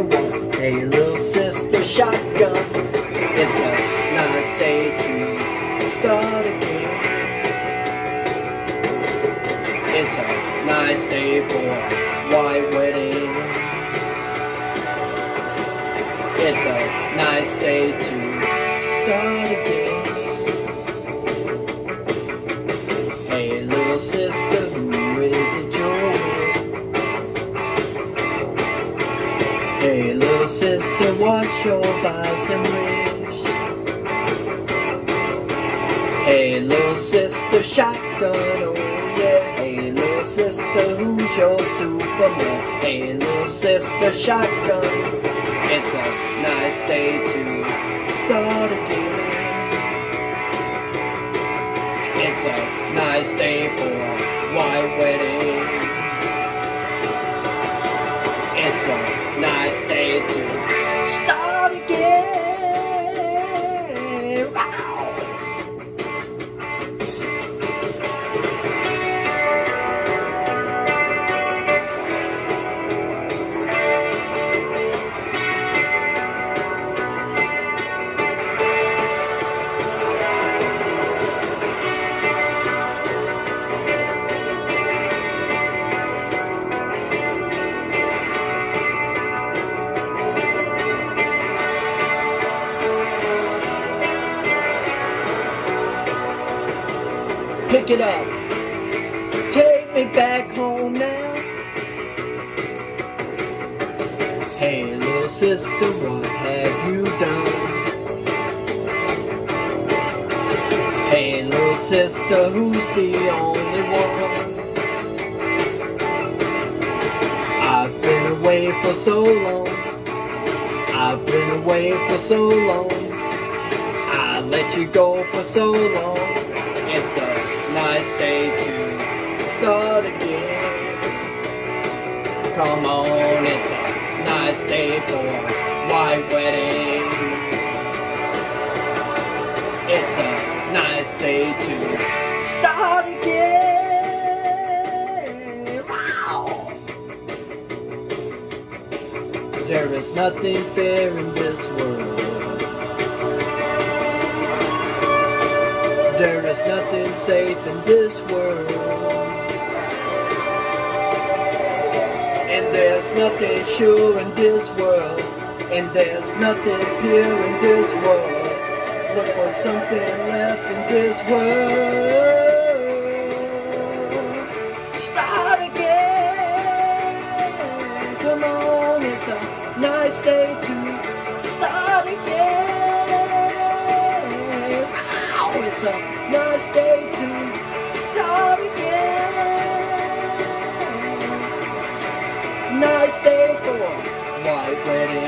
one. Hey little sister shotgun, it's a nice day to start again. It's a nice day for a white wedding. It's a nice day to start again. Hey little sister, who is it you're with? Hey little sister, what's your vice and wish? Hey little sister, shotgun, oh yeah. Hey little sister, who's your Superman? Hey little sister, shotgun, it's a nice day to start again. It's a nice day for a white wedding. It's a nice day to start again. Wow. Pick it up, take me back home now. Hey little sister, what have you done? Hey little sister, who's the only one? I've been away for so long. I've been away for so long. I let you go for so long. It's a nice day to start again. Come on, it's a nice day for a white wedding. It's a nice day to start again. Wow. There is nothing fair in this world. There is nothing safe in this world. And there's nothing sure in this world. And there's nothing pure in this world. Look for something left in this world. Start again. Come on, it's a nice day to start again. It's a nice day to start again. Nice day for a white wedding.